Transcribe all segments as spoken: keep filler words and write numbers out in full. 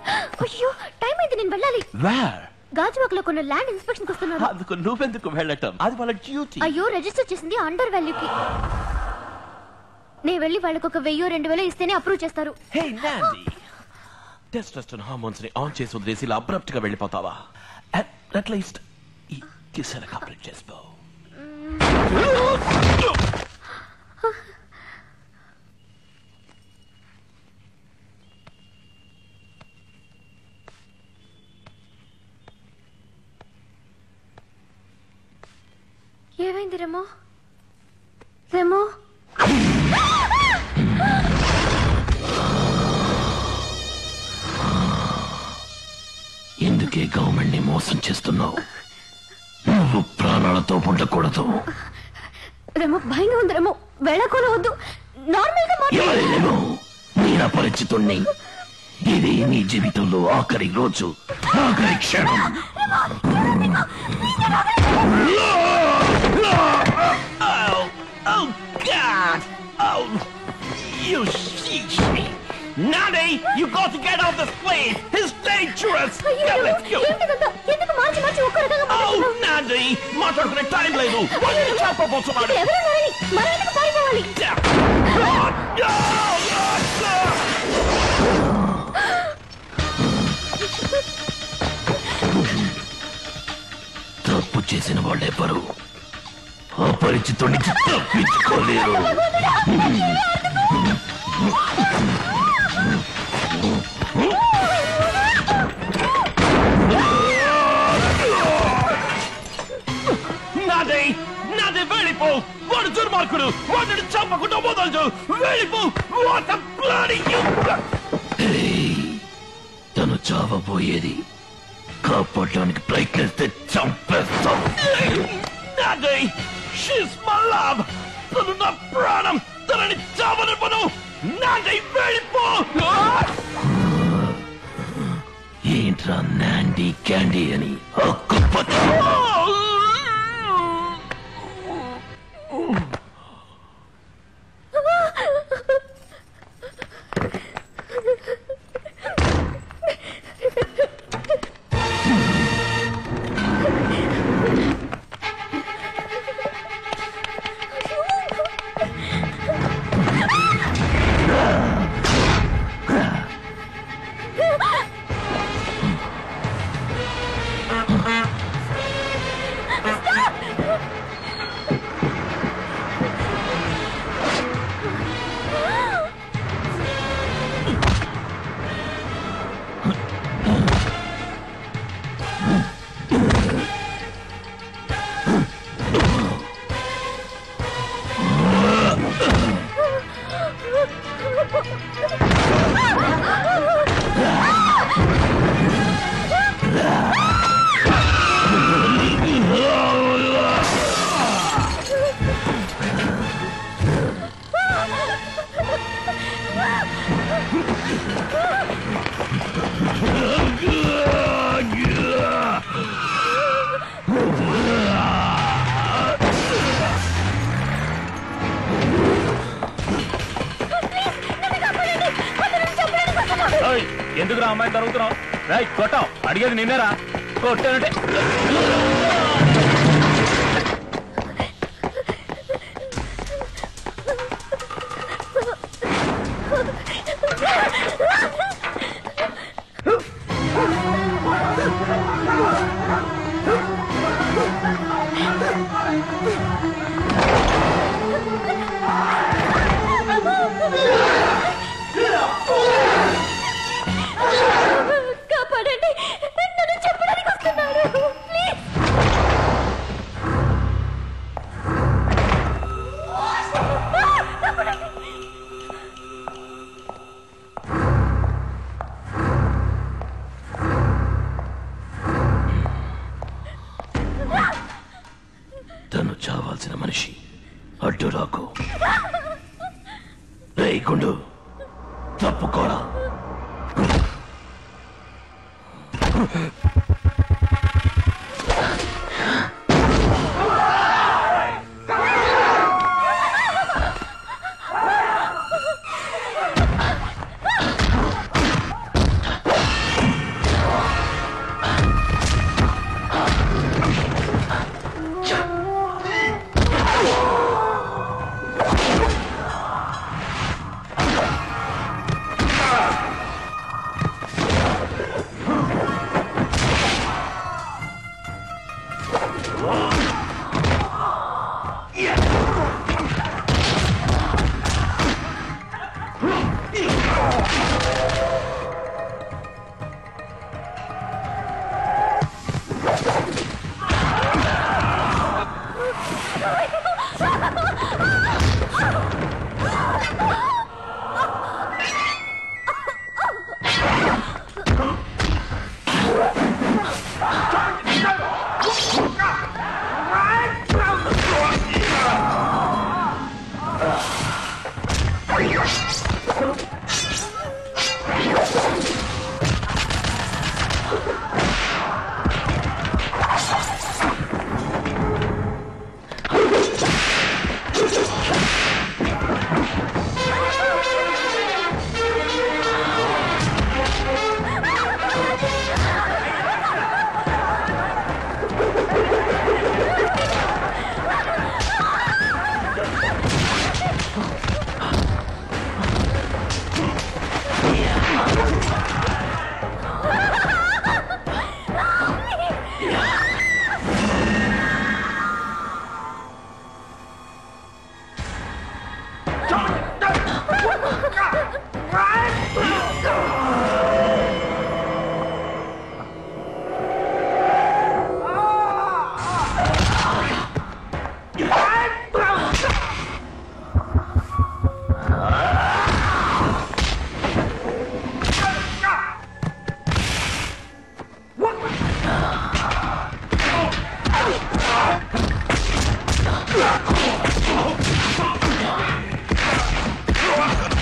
అయ్యో టైం అయితే నేను వెళ్ళాలి. వేర్? గాజువాకలో కొన్ని ల్యాండ్ ఇన్స్పెక్షన్ వస్తున్నారు. అందుకు నువ్వెందుకు వెళ్ళటం? అది వాళ్ళ డ్యూటీ. అయ్యో రిజిస్టర్ చేసింది అండర్ వాల్యూకి. నేను వెళ్ళి వాళ్ళకి ఒక వెయ్యో రెండు వేలో ఇస్తేనే అప్రూవ్ చేస్తారు. హే నాండి, టెస్టోస్టెరాన్ హార్మోన్స్ ని ఆన్ చేసి వదిలేసి ఇలా అబ్రప్ట్ గా వెళ్ళిపోతావా? అట్లీస్ట్ ఈ కిసెల కంప్లీట్ చేసుకో. ఏమైంది రెమో? రెమో ఎందుకే గవర్నమెంట్ ని మోసం చేస్తున్నావు? నువ్వు ప్రాణాలతో ఉండకూడదు. రెమో భయంగా ఉంది. రెమో వెళ్ళకూడదు. వద్దు, నార్మల్ గా మాట్లాడు. నేను అపరిచితుణ్ణి. ఇది నీ జీవితంలో ఆఖరి రోజు, ఆఖరి క్షణం. Oh God! Oh, you sheesh me! Nani, you got to get off this plane. It's dangerous. Now let's go. Oh, Nani, మాట్లాడుకునే టైం లేదు. వాళ్ళు చెప్పబోతున్నారు. తప్పు చేసిన వాళ్ళెవరు అపరిచితుడి నుంచి తప్పించుకోలేరు. నాదే నాదే వెళ్ళిపో. వాడు దుర్మార్గుడు. వాడిని చంపకుండా వదలదు. వెళ్ళిపో. తను చావబోయేది. కాపాడడానికి ప్రయత్నిస్తే చంపేస్తాం. నాదే She's my love. తను నా ప్రాణం. తనని చావనివ్వను. నాండి వెళ్ళిపో. ఏంట్రా నాండి క్యాండీ అని హక్కుపట్టు. ఎందుకురా అమ్మాయి తరుగుతున్నావు? రైట్ కొట్టావు. అడిగేది నిన్నేరా. కొట్టానంటే తను చావాల్సిన మనిషి. అడ్డు రాకు. రేయ్ గుండు, తప్పుకోరా.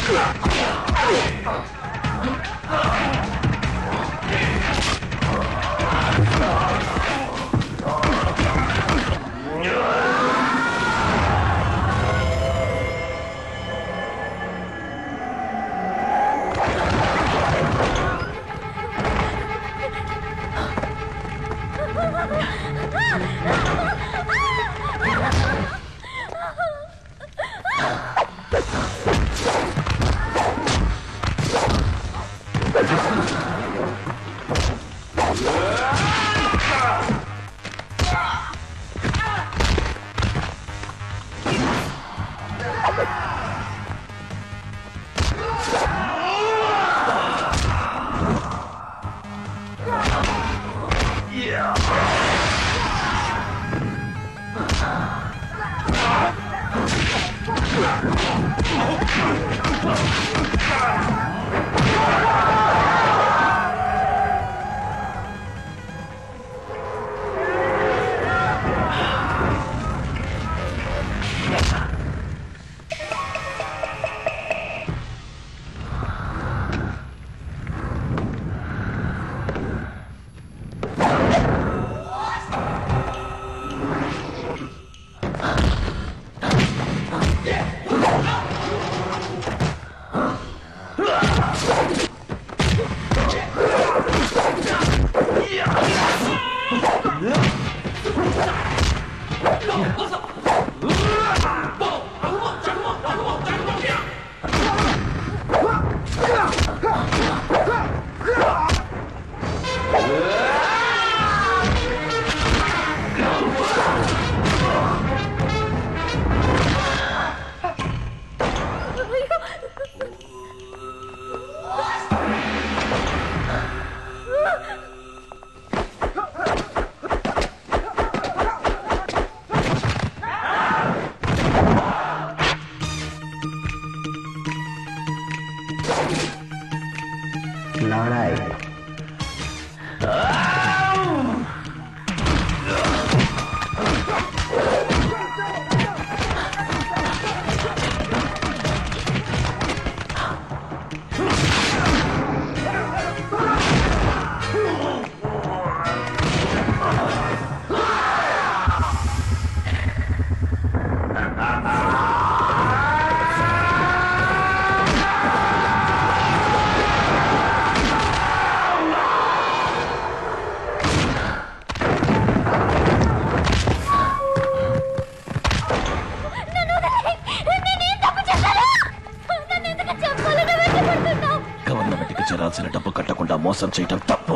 మోసం చేయటం తప్పు.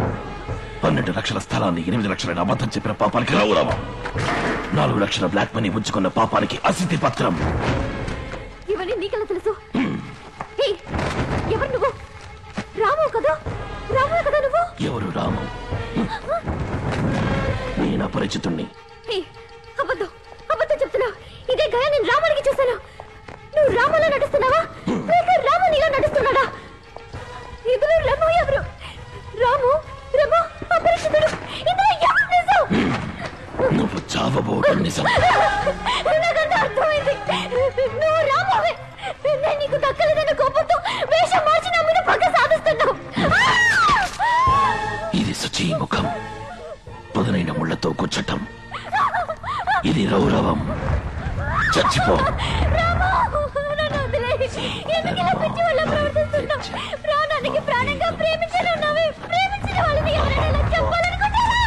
పన్నెండు లక్షల స్థలాన్ని ఎనిమిది లక్షల అబద్ధం చెప్పిన పాపానికి గౌరవం, నాలుగు లక్షల బ్లాక్ మనీ ఉంచుకున్న పాపానికి అసిద్ధి పత్రం. ఇవన్నీ నీకెలా తెలుసు? ఎవరు నువ్వు? రాము కదా? రాము కదా నువ్వు? ఎవరు రాము? నేను అపరిచితుణ్ణి. అబద్ధం అబద్ధం చెప్తున్నావు. ఇదే గయా నేను రాముడికి చూశాను. నువ్వు రాములా నడుస్తున్నావా లేక రాము నీలా నడుస్తున్నాడా? ఇందులో రము ఎవరు? రాము రము అపరిచితుడు, ఇందులో ఎవరు నిజం? నువ్వు చావబోవడం నిజం. నాకంతా అర్థమైంది. నువ్వు రామువే. నేను నీకు దక్కలేదన్న కోపంతో వేషం మార్చి నా మీద పగ సాధిస్తున్నావు. ఇది శుచి ముఖం, పదునైన ముళ్లతో కూర్చటం. ఇది రౌరవం. చచ్చిపో. ఎందుకు ఇలా పిచ్చి వాళ్ళ ప్రవర్తిస్తున్నావు? ప్రాణానికి ప్రాణంగా ప్రేమించిన ఉన్నావే, ప్రేమించిన వాళ్ళని ఎవరైనా ఇలా చెప్పాలనుకుంటారా?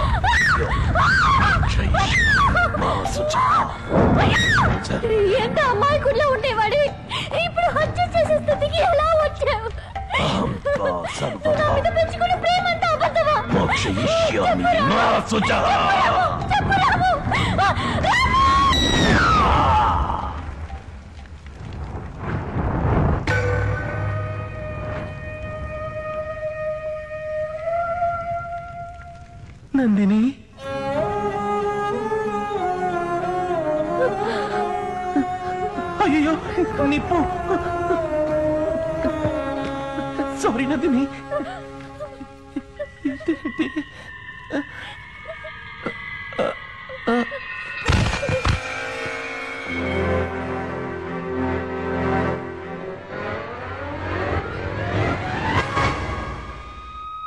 ఎంత అమాయకుల్లో ఉండేవాడివి, ఇప్పుడు హత్య చేసే స్థితికి ఎలా వచ్చావు? నా మీద పెంచుకున్న ప్రేమ అంతా అబద్ధమా? చెప్పరాము. నందిని, అయ్యో నిప్పు. సారీ నందిని.